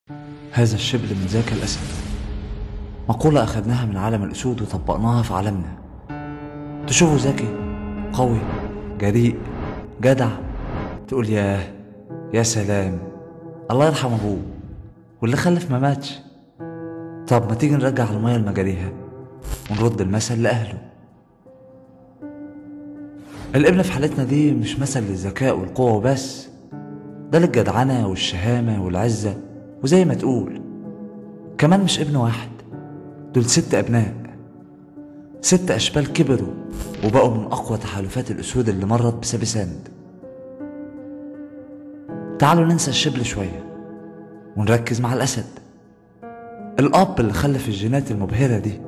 هذا الشبل من ذاك الأسد. مقولة أخذناها من عالم الأسود وطبقناها في عالمنا. تشوفه ذكي، قوي، جريء، جدع، تقول يا سلام، الله يرحم أبوه واللي خلف ما ماتش. طب ما تيجي نرجع المية لمجاريها ونرد المثل لأهله. الابن في حالتنا دي مش مثل للذكاء والقوة وبس، ده للجدعنة والشهامة والعزة، وزي ما تقول كمان مش ابن واحد، دول 6 أبناء، 6 أشبال كبروا وبقوا من أقوى تحالفات الأسود اللي مرت بسابساند. تعالوا ننسى الشبل شوية ونركز مع الأسد، الأب اللي خلف الجينات المبهرة دي.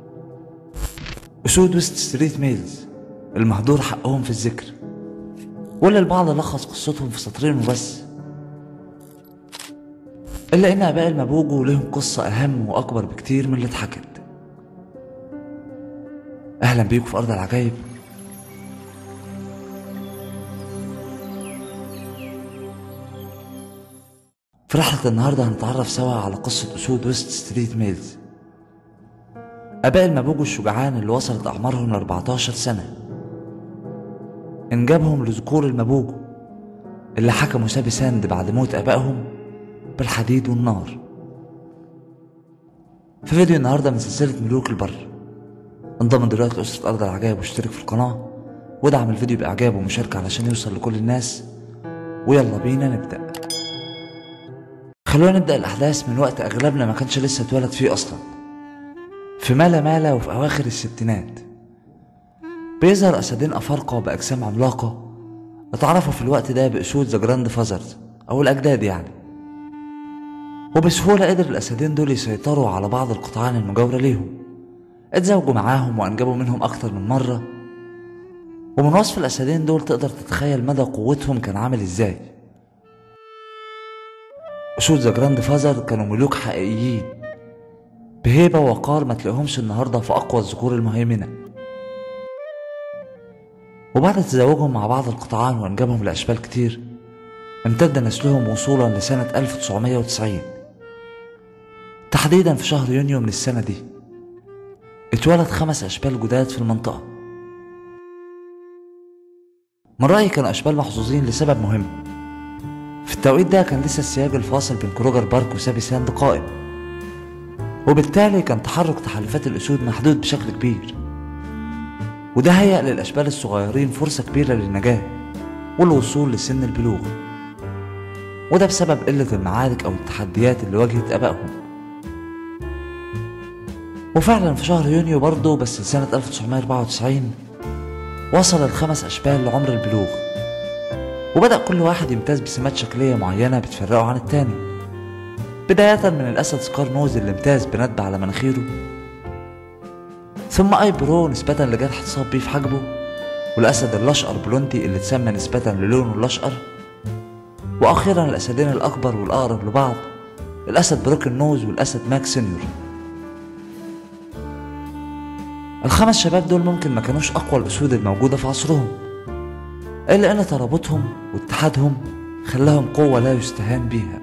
أسود ويست ستريت ميلز المهدور حقهم في الذكر، واللي البعض لخص قصتهم في سطرين وبس، إلا إن آباء المبوجو لهم قصة أهم وأكبر بكتير من اللي اتحكت. أهلا بيكم في أرض العجائب. في رحلة النهاردة هنتعرف سوا على قصة أسود ويست ستريت ميلز، آباء المبوجو الشجعان اللي وصلت أعمارهم ل14 سنة، إنجابهم لذكور المبوجو اللي حكموا سابساند بعد موت آبائهم بالحديد والنار. في فيديو النهاردة من سلسلة ملوك البر. انضم دلوقتي لأسرة أرض العجائب واشترك في القناة ودعم الفيديو بإعجاب ومشاركة علشان يوصل لكل الناس، ويلا بينا نبدأ. خلونا نبدأ الأحداث من وقت أغلبنا ما كانش لسه اتولد فيه أصلا، في مالا وفي أواخر الستينات. بيظهر أسدين أفارقة بأجسام عملاقة اتعرفوا في الوقت ده بأسود ذا جراند فازرز أو الأجداد يعني، وبسهولة قدر الأسدين دول يسيطروا على بعض القطعان المجاورة ليهم، اتزوجوا معاهم وأنجبوا منهم أكتر من مرة. ومن وصف الأسدين دول تقدر تتخيل مدى قوتهم كان عامل ازاي. أسود ذا جراند فازر كانوا ملوك حقيقيين بهيبة ووقار ما تلاقيهمش النهاردة في أقوى الذكور المهيمنة. وبعد تزاوجهم مع بعض القطعان وأنجابهم لأشبال كتير، امتد نسلهم وصولا لسنة 1990 تحديدا. في شهر يونيو من السنة دي اتولد 5 أشبال جداد في المنطقة. من رأيي كانوا أشبال محظوظين لسبب مهم. في التوقيت ده كان لسه السياج الفاصل بين كروجر بارك وسابساند قائم، وبالتالي كان تحرك تحالفات الأسود محدود بشكل كبير، وده هيأ للأشبال الصغيرين فرصة كبيرة للنجاة والوصول لسن البلوغ، وده بسبب قلة المعارك أو التحديات اللي واجهت آبائهم. وفعلا في شهر يونيو برضه بس لسنة 1994 وصل ال5 أشبال لعمر البلوغ، وبدأ كل واحد يمتاز بسمات شكلية معينة بتفرقه عن التاني، بداية من الأسد سكار نوز اللي امتاز بندبة على مناخيره، ثم اي برو نسبة لجرح اتصاب بيه في حاجبه، والأسد الأشقر بلونتي اللي اتسمى نسبة للونه الأشقر، وأخيرا الأسدين الأكبر والأقرب لبعض، الأسد بروكن نوز والأسد ماك سينيور. ال5 شباب دول ممكن ما كانوش أقوى الأسود الموجودة في عصرهم، إلا أن ترابطهم واتحادهم خلاهم قوة لا يستهان بيها،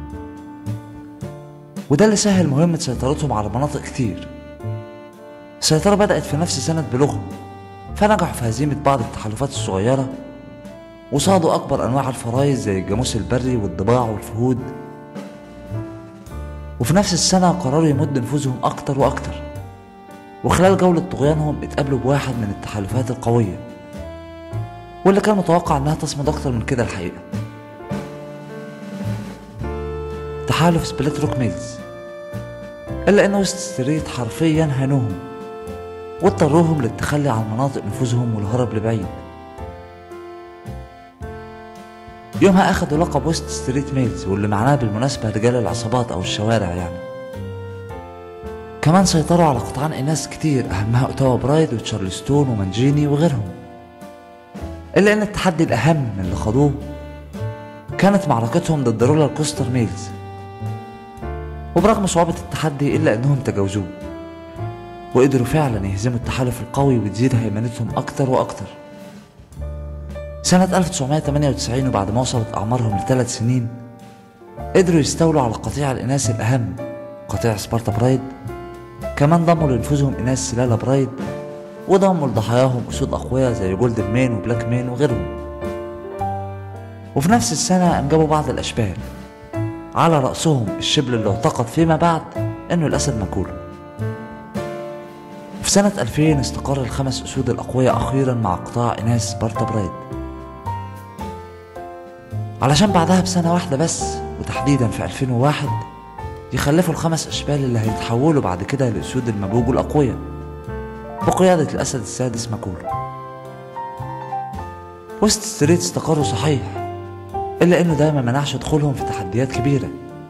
وده اللي سهل مهمة سيطرتهم على مناطق كتير. السيطرة بدأت في نفس سنة بلوغهم، فنجحوا في هزيمة بعض التحالفات الصغيرة وصادوا أكبر أنواع الفرايس زي الجاموس البري والضباع والفهود. وفي نفس السنة قرروا يمدوا نفوذهم أكتر وأكتر، وخلال جولة طغيانهم اتقابلوا بواحد من التحالفات القوية واللي كان متوقع انها تصمد اكتر من كده الحقيقة، تحالف سبليت روك ميلز. الا ان ويست ستريت حرفيا هانوهم واضطروهم للتخلي عن مناطق نفوذهم والهرب لبعيد. يومها اخدوا لقب ويست ستريت ميلز، واللي معناه بالمناسبة رجال العصابات او الشوارع يعني. كمان سيطروا على قطعان اناث كتير اهمها اوتاوا برايد وتشارلستون ومانجيني وغيرهم. إلا أن التحدي الأهم اللي خدوه كانت معركتهم ضد رولر كوستر ميلز، وبرغم صعوبة التحدي إلا أنهم تجاوزوه وقدروا فعلا يهزموا التحالف القوي وتزيد هيمنتهم أكتر وأكتر. سنة 1998 وبعد ما وصلت أعمارهم ل3 سنين قدروا يستولوا على قطيع الإناث الأهم قطيع سبارتا برايد. كمان ضموا لنفوذهم إناث سلالة برايد، وضموا لضحاياهم أسود أقوياء زي جولدن مين وبلاك مين وغيرهم. وفي نفس السنة أنجبوا بعض الأشبال على رأسهم الشبل اللي اعتقد فيما بعد إنه الأسد ماكولو. في سنة 2000 استقر ال5 أسود الأقوياء أخيرا مع قطاع إناث سبارتا برايد، علشان بعدها بسنة واحدة بس وتحديدا في 2001 يخلفوا ال5 أشبال اللي هيتحولوا بعد كده لأسود المابوجو الأقوياء بقيادة الأسد السادس ماكولو. ويست ستريت استقروا صحيح، إلا إنه ده ما منعش دخولهم في تحديات كبيرة.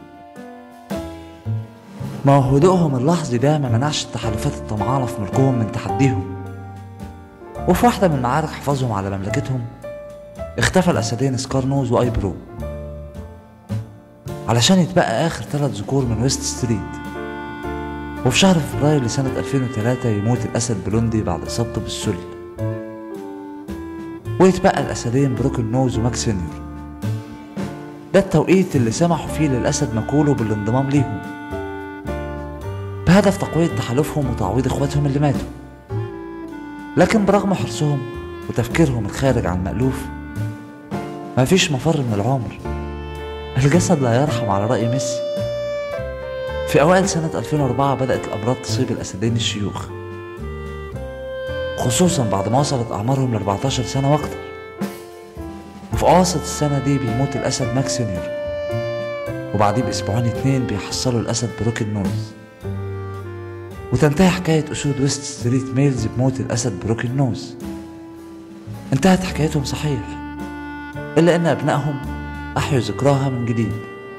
ما هو هدوءهم اللحظي ده ما منعش التحالفات الطمعانة في ملكهم من تحديهم. وفي واحدة من معارك حفاظهم على مملكتهم اختفى الأسدين سكارنوز وآي برو، علشان يتبقى آخر 3 ذكور من ويست ستريت. وفي شهر فبراير لسنة 2003 يموت الأسد بلوندي بعد إصابته بالسل، ويتبقى الأسدين بروكن نوز وماكس سينيور. ده التوقيت اللي سمحوا فيه للأسد ماكولو بالانضمام ليهم بهدف تقوية تحالفهم وتعويض إخواتهم اللي ماتوا. لكن برغم حرصهم وتفكيرهم الخارج عن المألوف مفيش مفر من العمر، الجسد لا يرحم على رأي ميسي. في أوائل سنة 2004 بدأت الأمراض تصيب الأسدين الشيوخ، خصوصا بعد ما وصلت أعمارهم ل14 سنة وأكتر. وفي أواسط السنة دي بيموت الأسد ماكس سينيور، وبعديه بأسبوعين 2 بيحصلوا الأسد بروكن نوز. وتنتهي حكاية أسود ويست ستريت ميلز بموت الأسد بروكن نوز. انتهت حكايتهم صحيح، إلا إن أبنائهم أحيوا ذكراها من جديد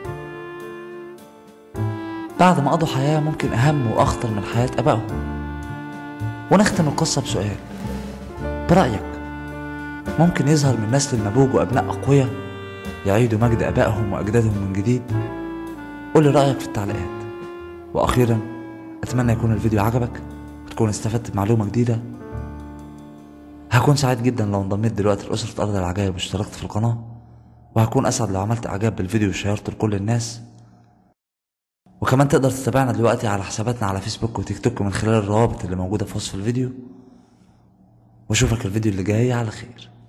بعد ما قضوا حياة ممكن أهم وأخطر من حياة أبائهم. ونختم القصة بسؤال: برأيك ممكن يظهر من نسل المابوجو أبناء أقوياء يعيدوا مجد أبائهم وأجدادهم من جديد؟ قولي رأيك في التعليقات. وأخيرا أتمنى يكون الفيديو عجبك وتكون استفدت بمعلومة جديدة. هكون سعيد جدا لو انضميت دلوقتي لأسرة أرض العجائب واشتركت في القناة، وهكون أسعد لو عملت إعجاب بالفيديو وشيرته لكل الناس. وكمان تقدر تتابعنا دلوقتي على حساباتنا على فيسبوك وتيك توك من خلال الروابط اللي موجودة في وصف الفيديو. واشوفك الفيديو اللي جاي على خير.